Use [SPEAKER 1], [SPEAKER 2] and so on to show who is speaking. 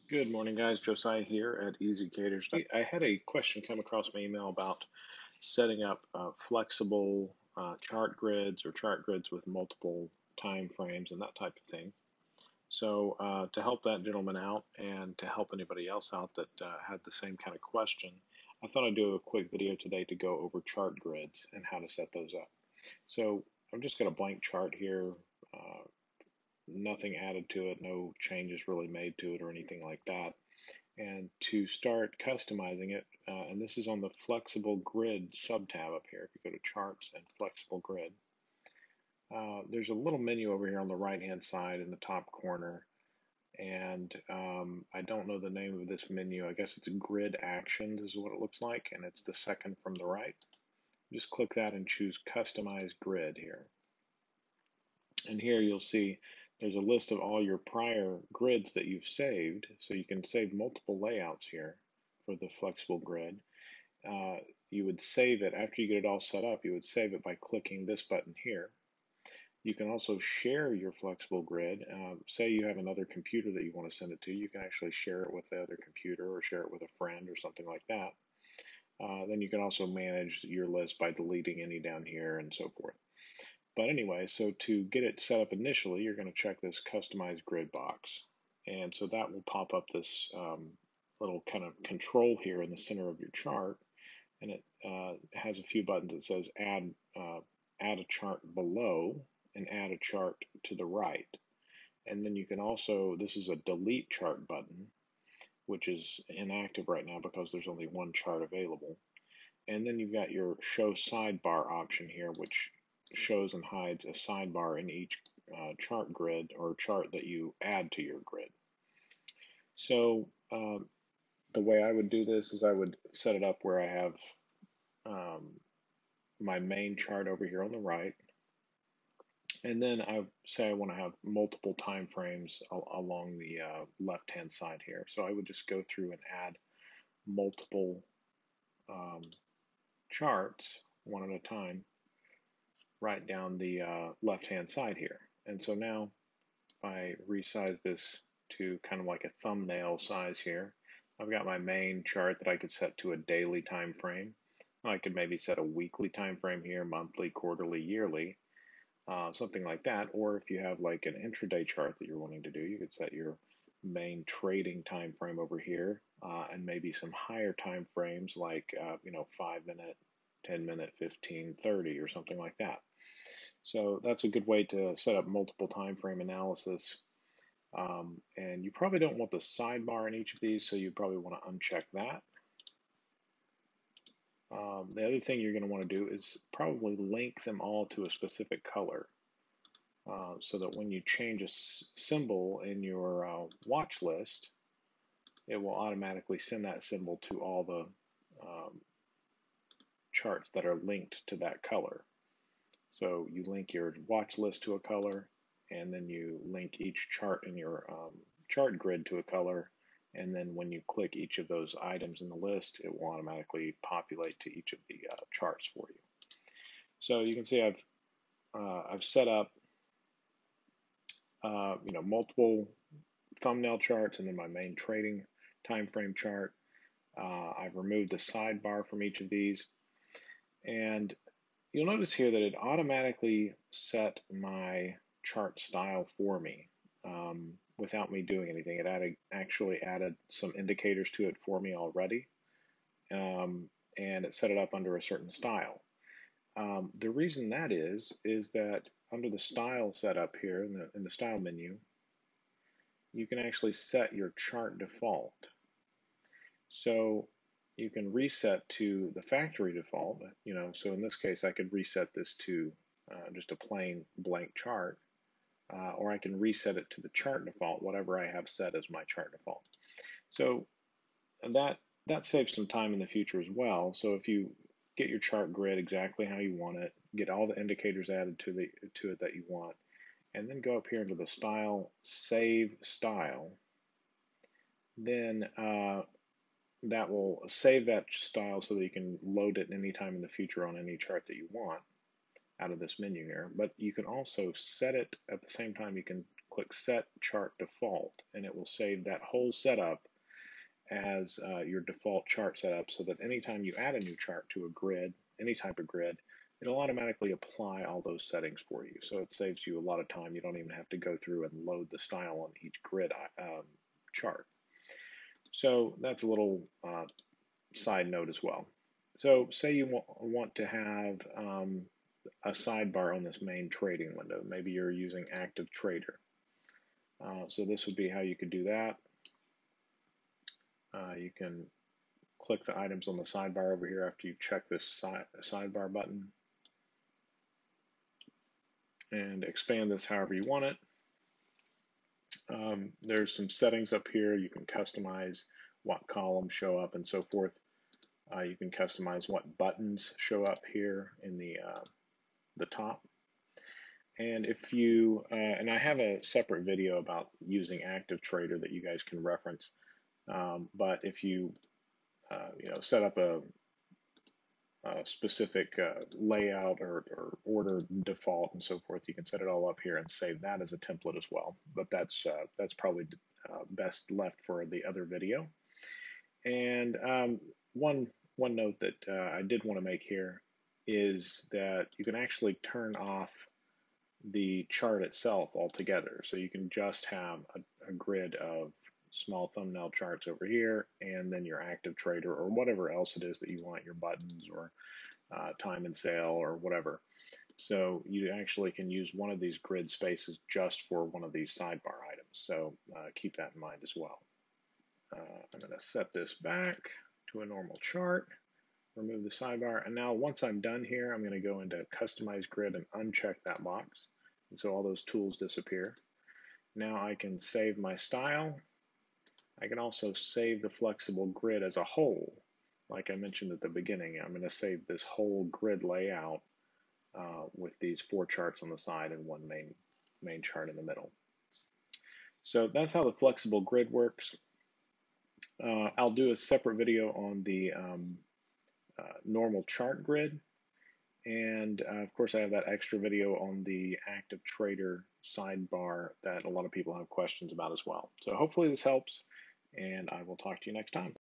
[SPEAKER 1] Good morning, guys. Josiah here at EasyCaters. I had a question come across my email about setting up flexible chart grids or chart grids with multiple time frames and that type of thing. So to help that gentleman out and to help anybody else out that had the same kind of question, I thought I'd do a quick video today to go over chart grids and how to set those up. So I've just got a blank chart here, nothing added to it, no changes really made to it or anything like that. And to start customizing it, and this is on the flexible grid sub-tab up here. If you go to charts and flexible grid, there's a little menu over here on the right hand side in the top corner, and I don't know the name of this menu. I guess it's grid actions is what it looks like, and it's the second from the right. Just click that and choose customize grid here, and here you'll see there's a list of all your prior grids that you've saved, so you can save multiple layouts here for the flexible grid. You would save it after you get it all set up. You would save it by clicking this button here. You can also share your flexible grid. Say you have another computer that you want to send it to, you can actually share it with the other computer or share it with a friend or something like that. Then you can also manage your list by deleting any down here and so forth. But anyway, so to get it set up initially, you're going to check this customize grid box. And so that will pop up this little kind of control here in the center of your chart. And it has a few buttons. It says add a chart below and add a chart to the right. And then you can also, this is a delete chart button, which is inactive right now because there's only one chart available. And then you've got your show sidebar option here, which shows and hides a sidebar in each chart grid or chart that you add to your grid. So the way I would do this is I would set it up where I have my main chart over here on the right, and then I say I want to have multiple time frames along the left hand side here. So I would just go through and add multiple um, charts one at a time right down the left hand side here. And so now if I resize this to kind of like a thumbnail size here, I've got my main chart that I could set to a daily time frame. I could maybe set a weekly time frame here, monthly, quarterly, yearly, something like that. Or if you have like an intraday chart that you're wanting to do, you could set your main trading time frame over here, and maybe some higher time frames like 5 minute, 10 minute, 15, 30, or something like that. So that's a good way to set up multiple time frame analysis. And you probably don't want the sidebar in each of these, so you probably want to uncheck that. The other thing you're going to want to do is probably link them all to a specific color, so that when you change a symbol in your watch list, it will automatically send that symbol to all the charts that are linked to that color. So you link your watch list to a color, and then you link each chart in your chart grid to a color, and then when you click each of those items in the list, it will automatically populate to each of the charts for you. So you can see I've set up multiple thumbnail charts and then my main trading time frame chart. I've removed the sidebar from each of these, and you'll notice here that it automatically set my chart style for me without me doing anything. It actually added some indicators to it for me already, and it set it up under a certain style. The reason that is that under the style setup here in the style menu, you can actually set your chart default. So you can reset to the factory default, so in this case I could reset this to just a plain blank chart, or I can reset it to the chart default, whatever I have set as my chart default. So that saves some time in the future as well. So if you get your chart grid exactly how you want it, get all the indicators added to it that you want, and then go up here into the style, save style, then that will save that style so that you can load it anytime in the future on any chart that you want out of this menu here. But you can also set it at the same time. You can click Set Chart Default, and it will save that whole setup as your default chart setup, so that anytime you add a new chart to a grid, any type of grid, it'll automatically apply all those settings for you. So it saves you a lot of time. You don't even have to go through and load the style on each grid chart. So that's a little side note as well. So say you want to have a sidebar on this main trading window. Maybe you're using Active Trader. So this would be how you could do that. You can click the items on the sidebar over here after you check this sidebar button and expand this however you want it. There's some settings up here. You can customize what columns show up and so forth. You can customize what buttons show up here in the top. And if you, and I have a separate video about using Active Trader that you guys can reference. But if you, set up a specific layout or order default and so forth, you can set it all up here and save that as a template as well. But that's probably best left for the other video. And one note that I did want to make here is that you can actually turn off the chart itself altogether. So you can just have a grid of small thumbnail charts over here, and then your Active Trader or whatever else it is that you want, your buttons or time and sale or whatever. So you actually can use one of these grid spaces just for one of these sidebar items. So keep that in mind as well. I'm going to set this back to a normal chart, remove the sidebar, and now once I'm done here, I'm going to go into Customize Grid and uncheck that box. And so all those tools disappear. Now I can save my style. I can also save the flexible grid as a whole. Like I mentioned at the beginning, I'm going to save this whole grid layout with these 4 charts on the side and one main chart in the middle. So that's how the flexible grid works. I'll do a separate video on the normal chart grid. And of course, I have that extra video on the Active Trader sidebar that a lot of people have questions about as well. So hopefully this helps, and I will talk to you next time.